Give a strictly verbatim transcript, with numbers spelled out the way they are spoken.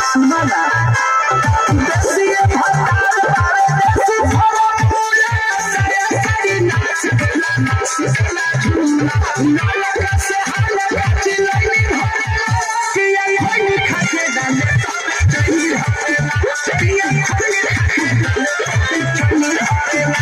सुना ना देसी भतार बारे देसी भोजपुरी सारे सारी नाच नाच नाच से हाल काची लगी भरे कि ये खाके डाले सब चली हरेला पिया खाके डाले चली हरेला